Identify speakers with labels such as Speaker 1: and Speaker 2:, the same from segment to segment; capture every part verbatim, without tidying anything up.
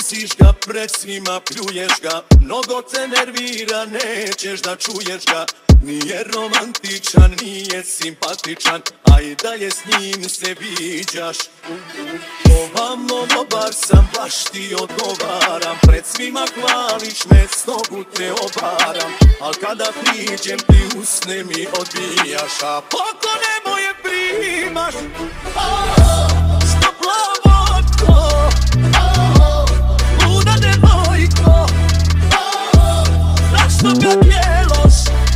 Speaker 1: mrziš ga, pred svima pljuješ ga. Mnogo te nervira, nećeš da čuješ ga. Nije romantičan, nije simpatičan, a i dalje s njim se viđaš. Ovamo dobar sam, baš ti odgovaram. Pred svima hvališ me, s nogu te obaram. Al kada priđem ti usne mi odbijaš, a poklone moje primaš. Što plavotko, luda devojko, zašto ga tjeloš,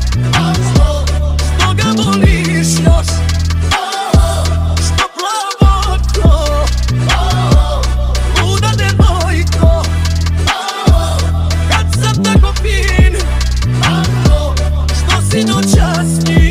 Speaker 1: što ga voliš još. Što plavotko, luda devojko, kad sam tako fin, što si noćas s njim.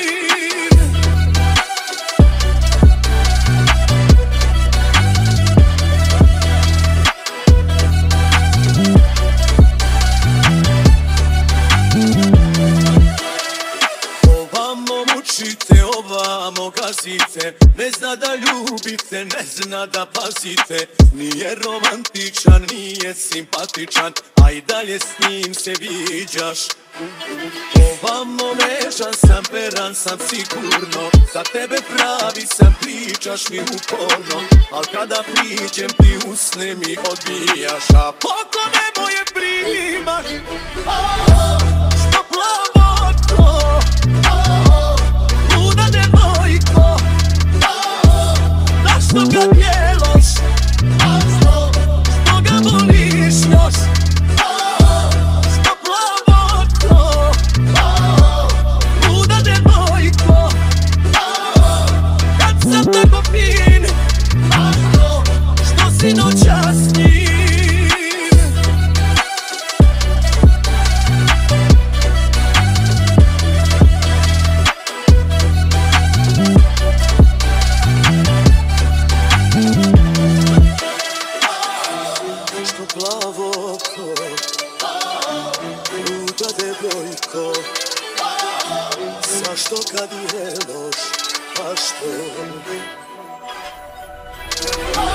Speaker 1: Mučite, ovamo gazite, ne zna da ljubite, ne zna da pazite. Nije romantičan, nije simpatičan, a i dalje s njim se viđaš. Ovamo nežan sam, veran sam sigurno, za tebe pravi sam, pričaš mi uporno. Al kada priđem ti usne mi odbijaš, a poklone moje primaš. Što plavotko, luda devojko, zašto ga tjeloš, što ga voliš još. Što plavotko, luda devojko, kad sam tako fin, što si noćas s njim. Plavoko, luda devojko, zašto kad je loš, a što?